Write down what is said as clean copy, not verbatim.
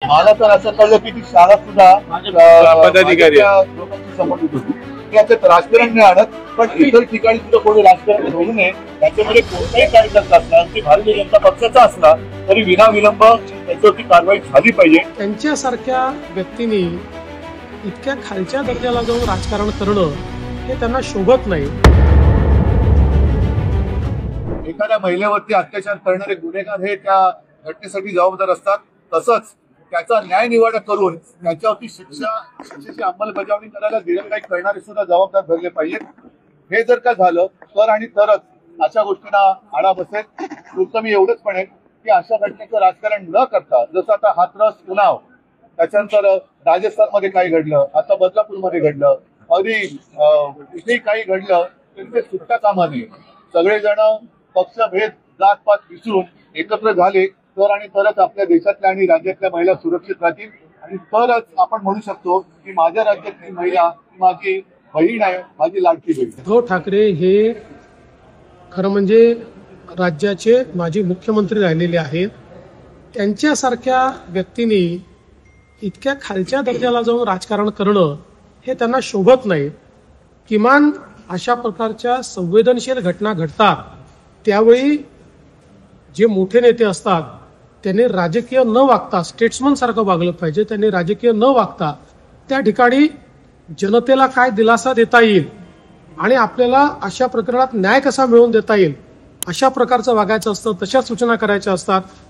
मला तर असं कळलं की ती शाळा सुद्धा पदाधिकारी लोकांची समर्पित होती. त्याच्यात राजकारण नाही आणत, पण इतर ठिकाणी सुद्धा कोणी राजकारण होऊ नये. त्याच्यामध्ये कोणताही कार्यकर्ता असला, की भारतीय जनता पक्षाचा असला तरी विनाविलंब त्याच्यावरती कारवाई झाली पाहिजे. त्यांच्यासारख्या व्यक्तींनी इतक्या खालच्या दर्जाला जाऊन राजकारण करणं हे त्यांना शोभत नाही. एखाद्या महिलेवरती अत्याचार करणारे गुन्हेगार हे त्या घटनेसाठी जबाबदार असतात. तसंच त्याचा न्यायनिवाडा करून त्याच्यावरती शिक्षेची अंमलबजावणी करायला दिरंगाई करणारे सुद्धा जबाबदार धरले पाहिजेत. हे जर का झालं तर आणि तरच अशा गोष्टींना आळा बसेल. नुसतं मी एवढंच म्हणेन की अशा घटनेचं राजकारण न करता, जसं आता हाथरस उन्नाव, त्याच्यानंतर राजस्थानमध्ये काही घडलं, आता बदलापूरमध्ये घडलं, आधी इथेही काही घडलं, तर सुट्टा कामा नये. सगळेजण पक्षभेद जातपात विसरून एकत्र झाले तर आणि तरच आपल्या देशातल्या आणि राज्यातल्या महिला सुरक्षित राहतील. आणि तरच आपण म्हणू शकतो की माझ्या राज्यातली महिला माझी बहीण आहे, माझी लाडकी बहीण. उद्धव ठाकरे हे खरं म्हणजे राज्याचे माजी मुख्यमंत्री राहिलेले आहेत. त्यांच्यासारख्या व्यक्तींनी इतक्या खालच्या दर्जाला जाऊन राजकारण करणं हे त्यांना शोभत नाही. किमान अशा प्रकारच्या संवेदनशील घटना घडतात त्यावेळी जे मोठे नेते असतात त्यांनी राजकीय न वागता स्टेट्समन सारखं वागलं पाहिजे. त्यांनी राजकीय न वागता त्या ठिकाणी जनतेला काय दिलासा देता येईल आणि आपल्याला अशा प्रकरणात न्याय कसा मिळवून देता येईल अशा प्रकारचं वागायचं असतं, तशा सूचना करायच्या असतात.